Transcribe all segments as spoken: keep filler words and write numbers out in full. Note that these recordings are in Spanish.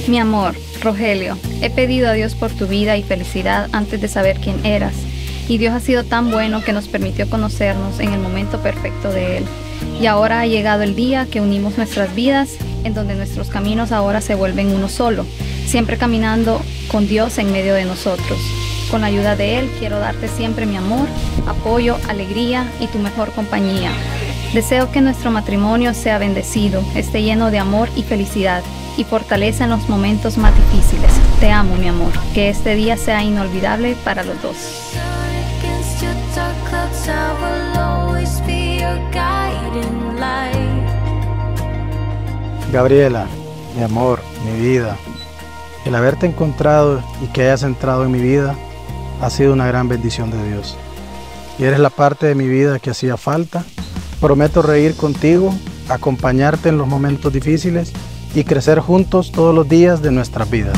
Mi amor, Rogelio, he pedido a Dios por tu vida y felicidad antes de saber quién eras. Y Dios ha sido tan bueno que nos permitió conocernos en el momento perfecto de Él. Y ahora ha llegado el día que unimos nuestras vidas, en donde nuestros caminos ahora se vuelven uno solo, siempre caminando con Dios en medio de nosotros. Con la ayuda de Él quiero darte siempre mi amor, apoyo, alegría y tu mejor compañía. Deseo que nuestro matrimonio sea bendecido, esté lleno de amor y felicidad y fortaleza en los momentos más difíciles. Te amo, mi amor. Que este día sea inolvidable para los dos. Gabriela, mi amor, mi vida, el haberte encontrado y que hayas entrado en mi vida ha sido una gran bendición de Dios. Y eres la parte de mi vida que hacía falta. Prometo reír contigo, acompañarte en los momentos difíciles y crecer juntos todos los días de nuestras vidas.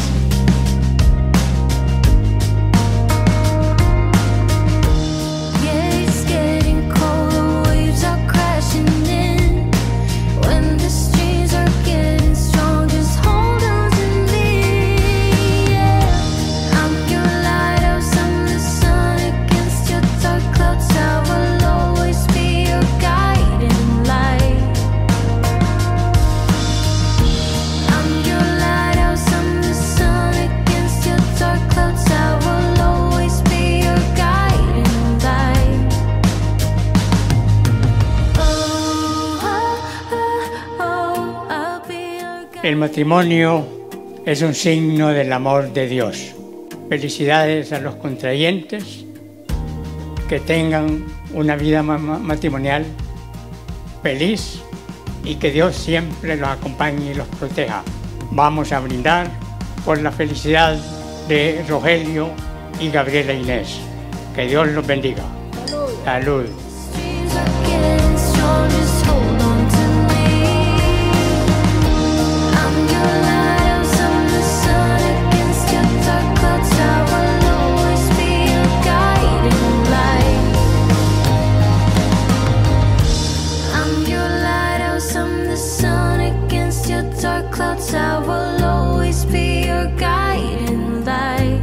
El matrimonio es un signo del amor de Dios. Felicidades a los contrayentes, que tengan una vida matrimonial feliz y que Dios siempre los acompañe y los proteja. Vamos a brindar por la felicidad de Rogelio y Gabriela Inés. Que Dios los bendiga. Salud. Salud. I will always be your guiding light.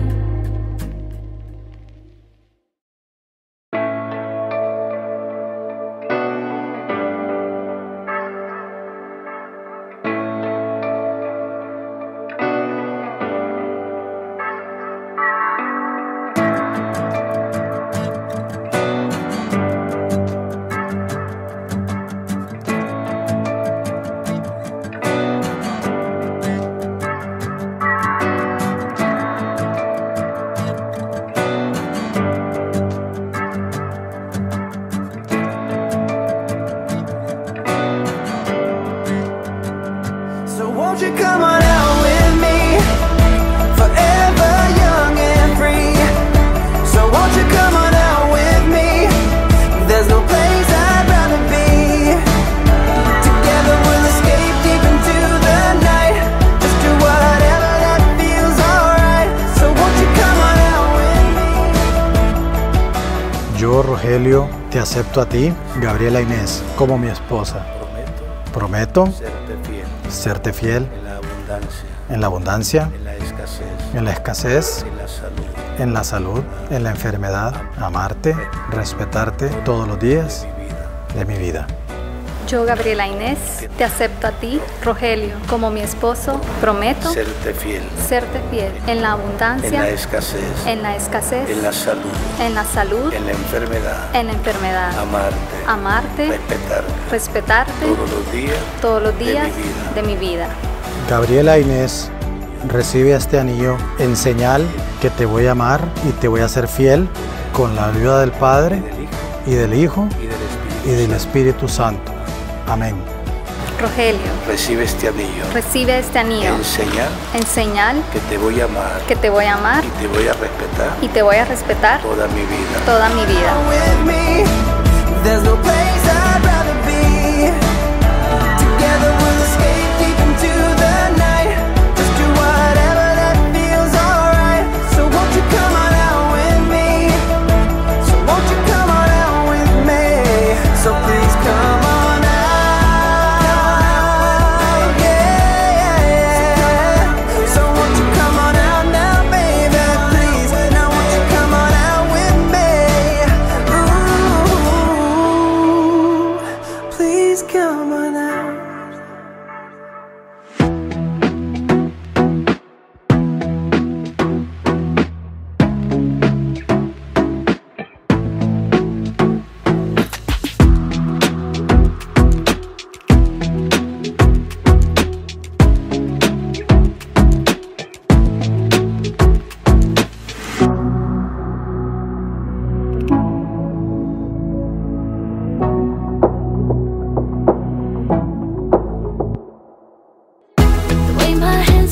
Won't you come on out with me, forever young and free? So won't you come on out with me? There's no place I'd rather be. Together we'll escape deep into the night. Just do whatever that feels alright. So won't you come on out with me? Yo, Rogelio, te acepto a ti, Gabriela Inés, como mi esposa. Prometo, prometo serte fiel. Serte fiel En la abundancia, en la abundancia, en la escasez, en la escasez, en la salud, en la salud, en la enfermedad, amarte, respetarte todos los días de mi vida. Yo, Gabriela Inés, te acepto a ti, Rogelio, como mi esposo. Prometo serte fiel. Serte fiel en la abundancia, En la escasez, en la escasez, en la salud, en la salud, en la enfermedad, en la enfermedad, amarte, amarte, respetarte respetarte todos los días, todos los días de mi vida. de mi vida. Gabriela Inés, recibe este anillo en señal que te voy a amar y te voy a ser fiel con la ayuda del Padre y del Hijo y del Espíritu, y del Espíritu Santo. Amén. Rogelio, Recibe este anillo recibe este anillo en señal en señal que te voy a amar que te voy a amar y te voy a respetar y te voy a respetar toda mi vida. toda mi vida. With me, there's no place I'd rather be. Together we'll escape deep into the night. Just do whatever that feels alright. So won't you come on out with me? So won't you come on out with me? So please come on out, yeah. So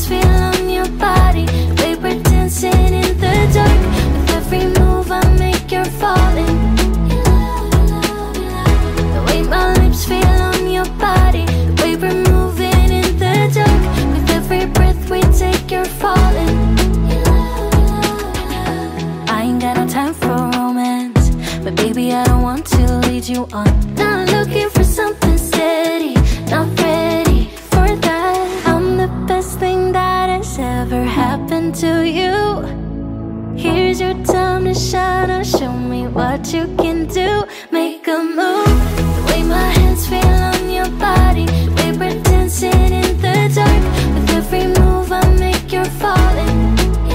hands feel on your body, the way we're dancing in the dark. With every move I make, you're falling. The way my lips feel on your body, the way we're moving in the dark. With every breath we take, you're falling. I ain't got no time for romance, but baby I don't want to lead you on. Not looking for something steady, not ready for that. I'm the best thing that has ever happened to you. Here's your time to shine, now show me what you can do. Make a move, the way my hands feel on your body, the way we're dancing in the dark. With every move I make, you're falling.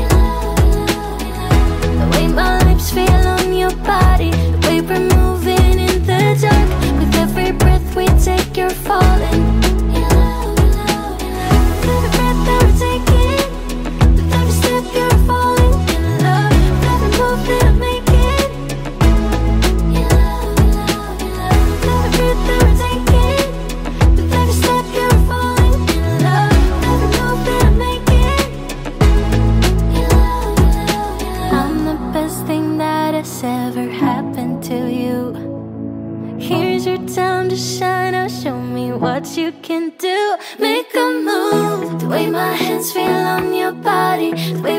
The way my lips feel on your body, the way we're moving in the dark. With every breath we take, you're falling. Every breath that we're taking, with every step you're falling in love. With every move that I'm making, every breath that we're taking, with every step you're falling in love. With every move that I'm making, I'm the best thing that has ever happened to you. Here's your time to shine, now show me what you can do. Make a move, the way my hands feel on your body, the way